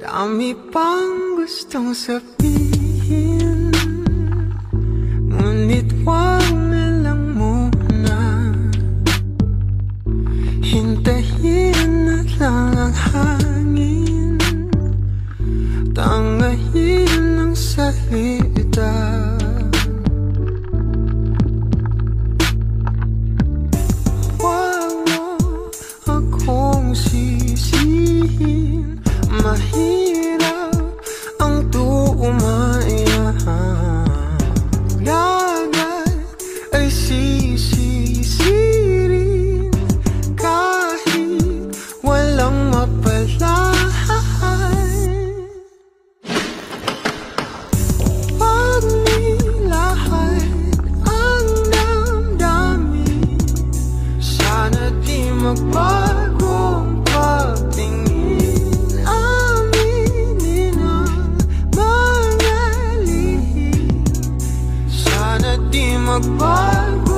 Dami pang gustong sabihin, ngunit wag na lang muna. Hintayin na lang ang hangin, tangahin ang salita. Wag mo akong sisihin, mahirap ang tuumayan. Lagat ay sisisirin kahit walang mapalay. Pag nilahad ang damdamin, sana di magbagong pagtingin. Aminin ang mga lihim, sana di magbago.